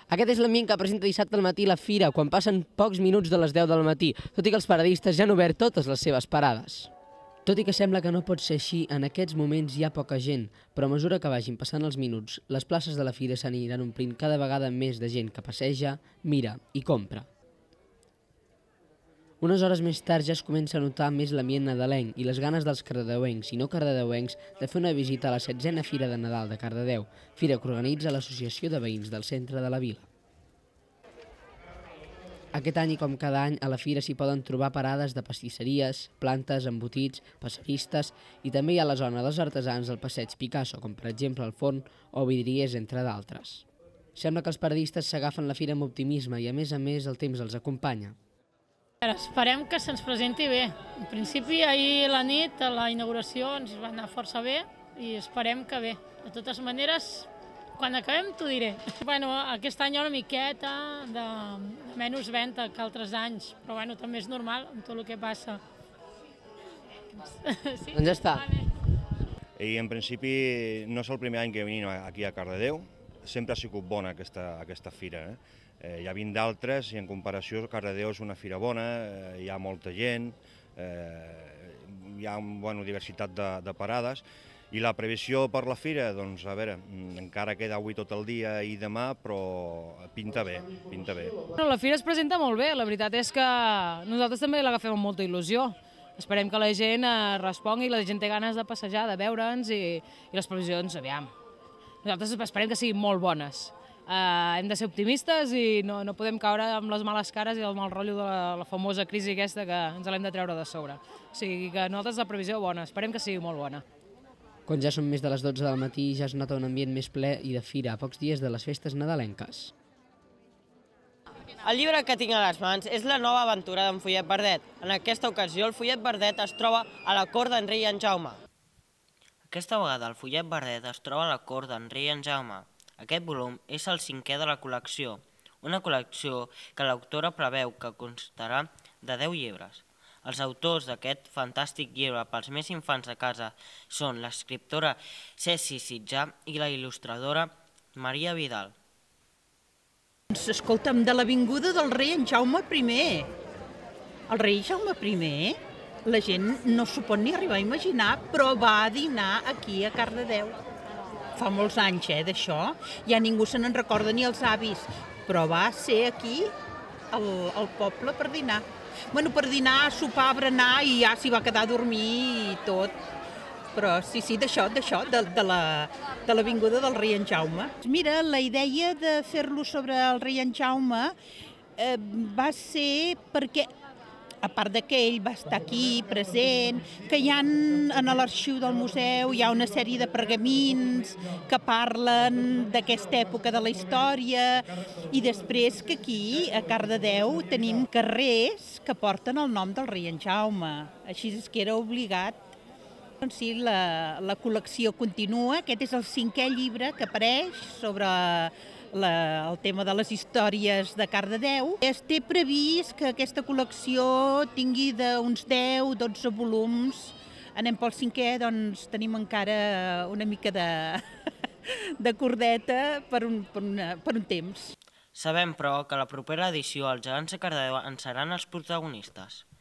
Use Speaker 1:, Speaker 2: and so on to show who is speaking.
Speaker 1: Aquest és l'ambient que presenta dissabte al matí la fira, quan passen pocs minuts de les 10 del matí, tot i que els paradistes ja han obert totes les seves parades. Tot i que sembla que no pot ser així, en aquests moments hi ha poca gent, però a mesura que vagin passant els minuts, les places de la fira s'aniran omplint cada vegada més de gent que passeja, mira i compra. Unes hores més tard ja es comença a notar més l'ambient nadalenc i les ganes dels cardedeuencs i no cardedeuencs de fer una visita a la 7a Fira de Nadal de Cardedeu, fira que organitza l'Associació de Veïns del centre de la vila. Aquest any, com cada any, a la fira s'hi poden trobar parades de pastisseries, plantes, embotits, passeristes i també hi ha la zona dels artesans del passeig Picasso, com per exemple el forn o vidriers, entre d'altres. Sembla que els paradistes s'agafen la fira amb optimisme i a més el temps els acompanya.
Speaker 2: Esperem que se'ns presenti bé. En principi, ahir a la nit, a la inauguració, ens va anar força bé i esperem que bé. De totes maneres, quan acabem t'ho diré. Bueno, aquest any hi ha una miqueta de menys venda que altres anys, però bueno, també és normal amb tot el que passa. Sí?
Speaker 1: Doncs ja està.
Speaker 3: I en principi no és el primer any que venim aquí a Cardedeu, sempre ha sigut bona aquesta fira. Hi ha 20 d'altres i en comparació Cardedeu és una fira bona, hi ha molta gent, hi ha diversitat de parades i la previsió per la fira, doncs a veure, encara queda avui tot el dia i demà, però pinta bé, pinta bé.
Speaker 4: La fira es presenta molt bé, la veritat és que nosaltres també l'agafem amb molta il·lusió. Esperem que la gent respongui, la gent té ganes de passejar, de veure'ns i les previsions, aviam. Nosaltres esperem que siguin molt bones. Hem de ser optimistes i no podem caure amb les males cares i el mal rotllo de la famosa crisi aquesta que ens l'hem de treure de sobre. O sigui que nosaltres la previsió bona, esperem que sigui molt bona.
Speaker 1: Quan ja són més de les 12 del matí ja es nota un ambient més ple i de fira a pocs dies de les festes nadalenques.
Speaker 5: El llibre que tinc a les mans és la nova aventura d'en Follet Verdet. En aquesta ocasió el Follet Verdet es troba a la cort d'en rei en Jaume. Aquesta vegada el Follet Verdet es troba a la cort d'en rei en Jaume. Aquest volum és el 5è de la col·lecció, una col·lecció que l'autora preveu que constarà de 10 llibres. Els autors d'aquest fantàstic llibre pels més infants de casa són l'escriptora Ceci Sitjà i la il·lustradora Maria Vidal.
Speaker 6: Escolta'm, de l'avinguda del rei en Jaume I. El rei Jaume I, la gent no s'ho pot ni arribar a imaginar, però va dinar aquí a Cardedeu. Fa molts anys, d'això. Ja ningú se n'en recorda, ni els avis. Però va ser aquí, al poble, per dinar. Bueno, per dinar, sopar, berenar, i ja s'hi va quedar a dormir i tot. Però sí, d'això, de l'avinguda del rei en Jaume. Mira, la idea de fer-lo sobre el rei en Jaume va ser perquè, a part que ell va estar aquí present, que hi ha en l'arxiu del museu hi ha una sèrie de pergamins que parlen d'aquesta època de la història i després que aquí a Cardedeu tenim carrers que porten el nom del rei en Jaume, així és que era obligat. Doncs sí, la col·lecció continua, aquest és el 5è llibre que apareix sobre el tema de les històries de Cardedeu. Es té previst que aquesta col·lecció tingui d'uns 10-12 volums. Anem pel 5è, doncs tenim encara una mica de cordeta per un temps.
Speaker 5: Sabem, però, que a la propera edició els gegants de Cardedeu en seran els protagonistes.